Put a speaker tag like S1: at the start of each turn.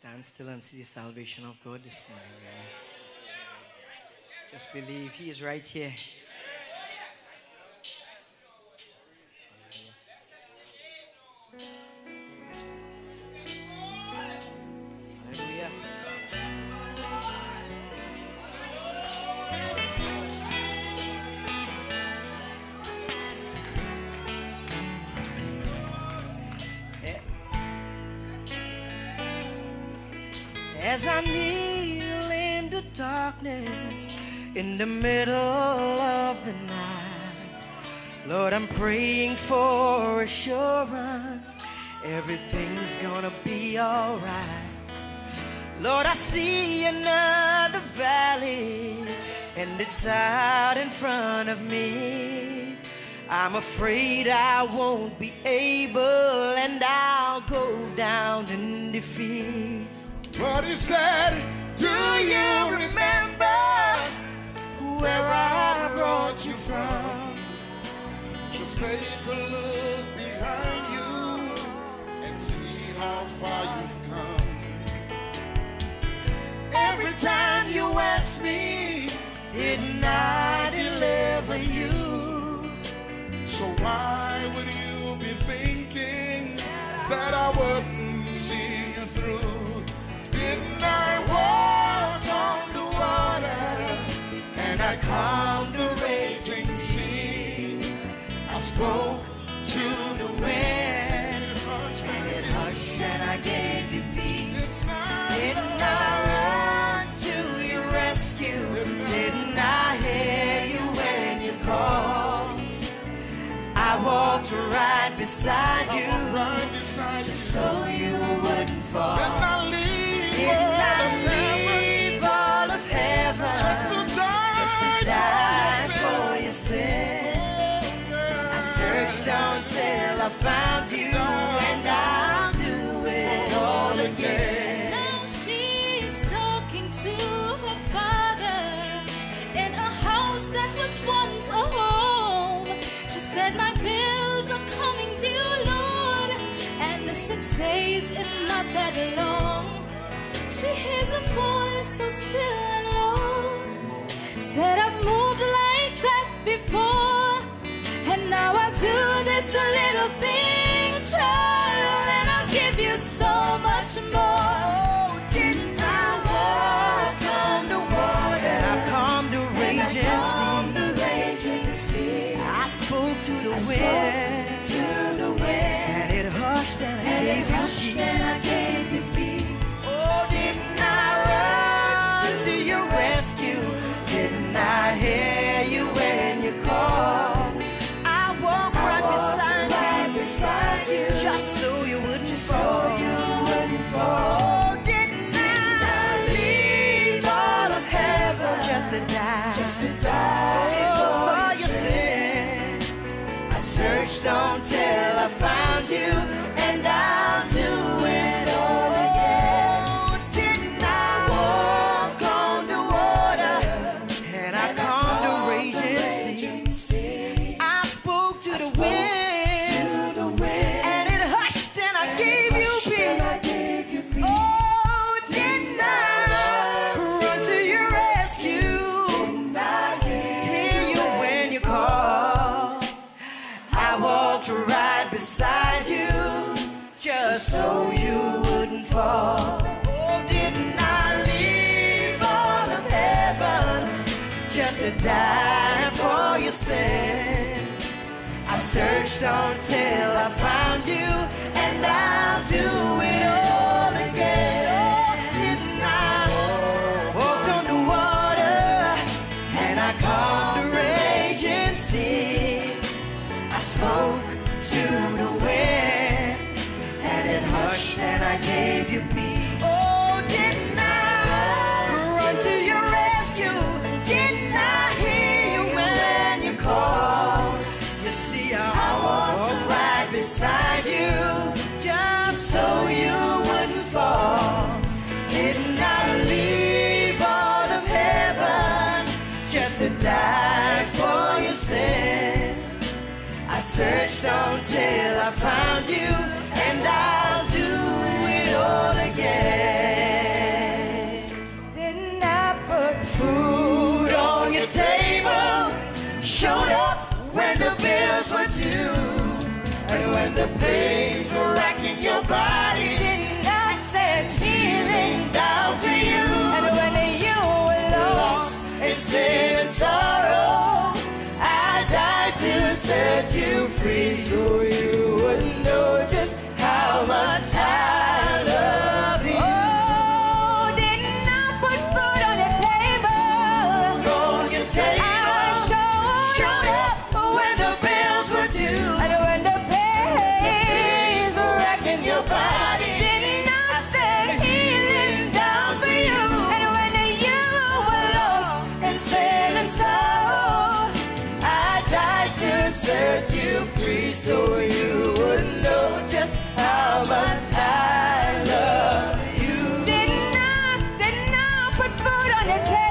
S1: stand still and see the salvation of God this morning. Just believe He is right here. Hallelujah. As I kneel in the darkness, in the middle of the night, Lord, I'm praying for assurance, everything's gonna be alright. Lord, I see another valley, and it's out in front of me. I'm afraid I won't be able, and I'll go down in defeat.
S2: But He said, do you remember where I brought you from? Just take a look behind you and see how far you've come. Every time you ask me, didn't I deliver you? So why would you be thinking that I wouldn't see you through? Didn't I walk on the water and I calmed the raging sea? I spoke to the wind and it hushed and I gave you peace. Didn't I run to your rescue? Didn't I hear you when you called? I walked right beside you just so you wouldn't fall. Didn't I leave all of heaven just to die for your sin? I searched until I found you, and I'll do it all again.
S3: Now she's talking to her father in a house that was once a home. She said, my bills are coming due, Lord, and the 6 days is not that long. She hears a voice so still and low, said, I've moved like that before, and now I do this little thing, child, and I'll give you so much more. Didn't I walk on the water?
S1: And I calmed the raging sea. I spoke to the wind, and it hushed and I gave you peace. Didn't I run to your rescue? Didn't I hear you when you called? I walked right beside you, just so you wouldn't fall. Didn't I leave all of heaven just to die for your sin? I searched until I found you, and I'll do it all again. Beside you, just so you wouldn't fall. Oh, didn't I leave all of heaven just to die for your sin? I searched until I found you, and I'll do it all again. Oh, didn't I walk on the water and I calmed the raging sea? I spoke to the wind, and it hushed and I gave you peace. Oh, didn't I run to your rescue? Didn't I hear you when you called? You see, I walked right beside you, just so you wouldn't fall. Didn't I leave all of heaven just to die for your sins? I searched until I found you, and I'll do it all again. when the bills were due, and when the pains were racking your body, didn't I send healing down to you? And when you were lost in sin and sorrow, I died to set you free, so you would know just how much I love you. Oh, didn't I put food on your table? On your table. I showed up when the bills were due, and when the pains were racking your body, didn't I send healing down to you? And when you were lost in sin and sorrow, I died to set you free, so you would know just how much I love you. Didn't I put food on your table?